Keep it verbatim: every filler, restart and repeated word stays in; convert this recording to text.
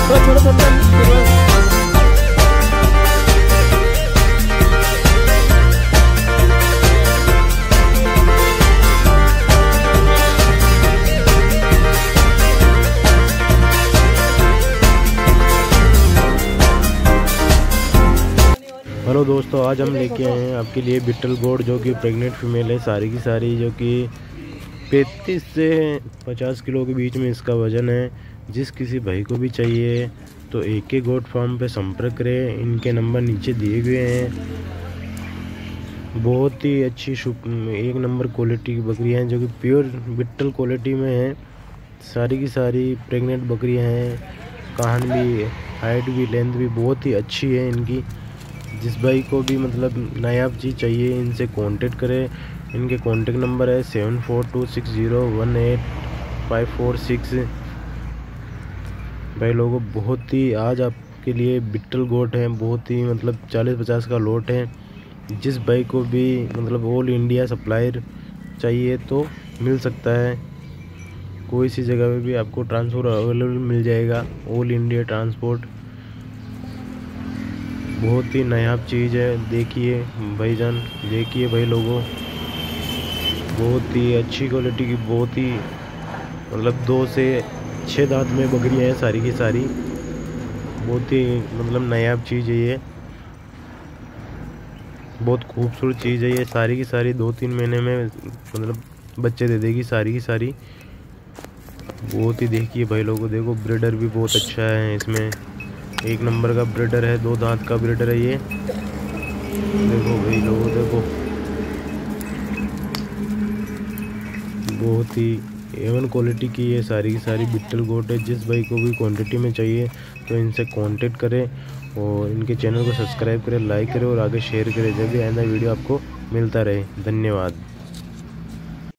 Hello दोस्तों, आज हम लेके आए हैं आपके लिए बिट्टल गोट जो कि प्रेग्नेंट फीमेल है सारी की सारी, जो कि पैंतीस से पचास किलो के बीच में इसका वज़न है। जिस किसी भाई को भी चाहिए तो एक के गोट फार्म पे संपर्क करें, इनके नंबर नीचे दिए हुए हैं। बहुत ही अच्छी एक नंबर क्वालिटी की बकरियां हैं जो कि प्योर बिट्टल क्वालिटी में है। सारी की सारी प्रेग्नेंट बकरियां हैं। कान भी, हाइट भी, लेंथ भी बहुत ही अच्छी है इनकी। जिस भाई को भी मतलब नायाब चीज़ चाहिए इनसे कांटेक्ट करें। इनके कांटेक्ट नंबर है seven four two six zero one eight five four six. भाई लोगों, बहुत ही आज आपके लिए बिट्टल गोट है, बहुत ही मतलब चालीस पचास का लोट है। जिस भाई को भी मतलब ऑल इंडिया सप्लायर चाहिए तो मिल सकता है। कोई सी जगह में भी आपको ट्रांसपोर्ट अवेलेबल मिल जाएगा, ऑल इंडिया ट्रांसपोर्ट। बहुत ही नायाब चीज़ है। देखिए भाईजान, देखिए भाई लोगों, बहुत ही अच्छी क्वालिटी की, बहुत ही मतलब दो से छः दांत में बकरियां हैं सारी की सारी। बहुत ही मतलब नायाब चीज़ है ये, बहुत खूबसूरत चीज़ है ये। सारी की सारी दो तीन महीने में मतलब बच्चे दे देगी सारी की सारी। बहुत ही देखिए भाई लोगों, देखो ब्रीडर भी बहुत अच्छा है इसमें, एक नंबर का ब्रीडर है, दो दांत का ब्रीडर है ये। देखो भाई लोगों, देखो बहुत ही एवन क्वालिटी की ये सारी की सारी बिट्टल गोट है। जिस भाई को भी क्वांटिटी में चाहिए तो इनसे कांटेक्ट करें और इनके चैनल को सब्सक्राइब करें, लाइक करें और आगे शेयर करें, जब भी आइंदा वीडियो आपको मिलता रहे। धन्यवाद।